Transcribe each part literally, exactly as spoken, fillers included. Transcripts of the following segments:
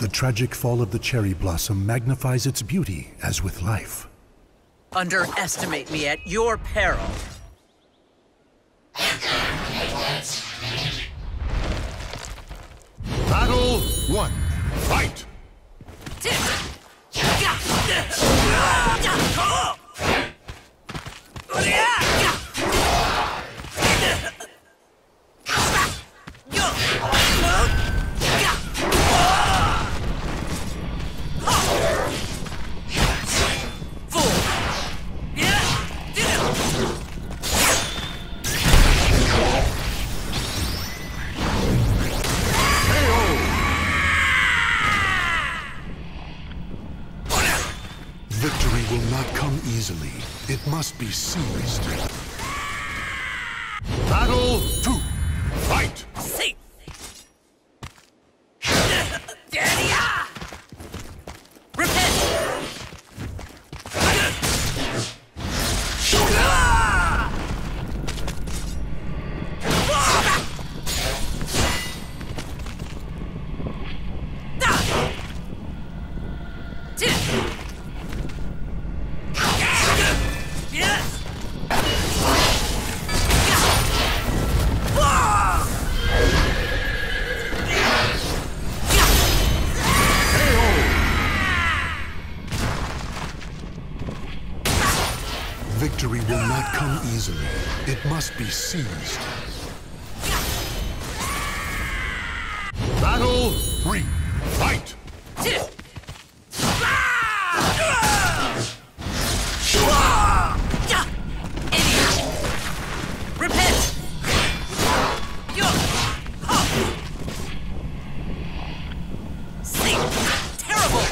The tragic fall of the cherry blossom magnifies its beauty as with life. Underestimate me at your peril. Battle one. Fight! Victory will not come easily. It must be seized. Battle two. Fight! See. Repent. Victory will not come easily. It must be seized. Battle three. Fight! Repent. See. Terrible.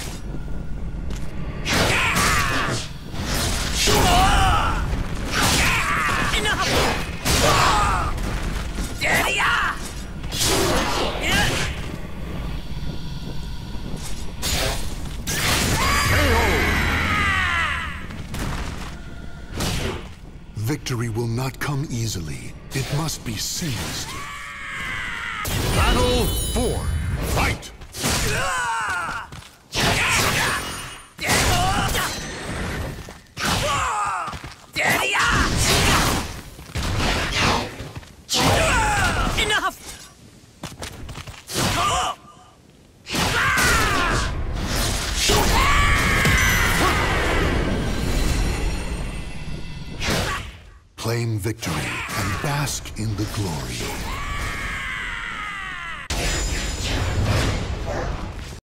Victory will not come easily. It must be seized. Battle four. Fight! Enough! Claim victory and bask in the glory.